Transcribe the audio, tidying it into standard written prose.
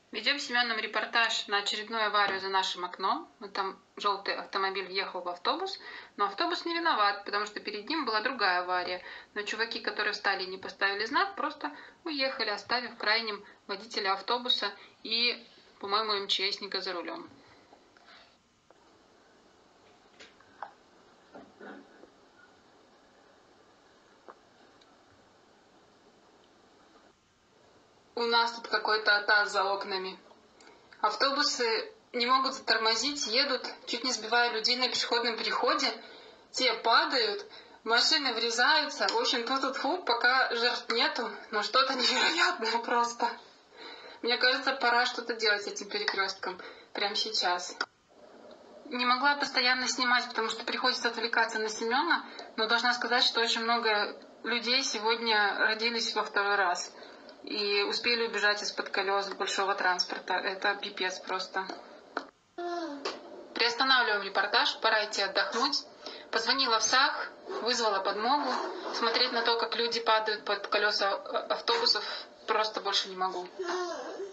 Ведем с Семеном репортаж на очередную аварию за нашим окном. Там желтый автомобиль въехал в автобус, но автобус не виноват, потому что перед ним была другая авария. Но чуваки, которые встали и не поставили знак, просто уехали, оставив крайним водителя автобуса и, по-моему, МЧСника за рулем. У нас тут какой-то атас за окнами. Автобусы не могут затормозить, едут, чуть не сбивая людей на пешеходном переходе. Те падают, машины врезаются. В общем, тут пока жертв нету, но что-то невероятное просто. Мне кажется, пора что-то делать с этим перекрестком прямо сейчас. Не могла постоянно снимать, потому что приходится отвлекаться на Семена, но должна сказать, что очень много людей сегодня родились во второй раз и успели убежать из-под колес большого транспорта. Это пипец просто. Приостанавливаем репортаж, пора идти отдохнуть. Позвонила в САХ, вызвала подмогу. Смотреть на то, как люди падают под колеса автобусов, просто больше не могу.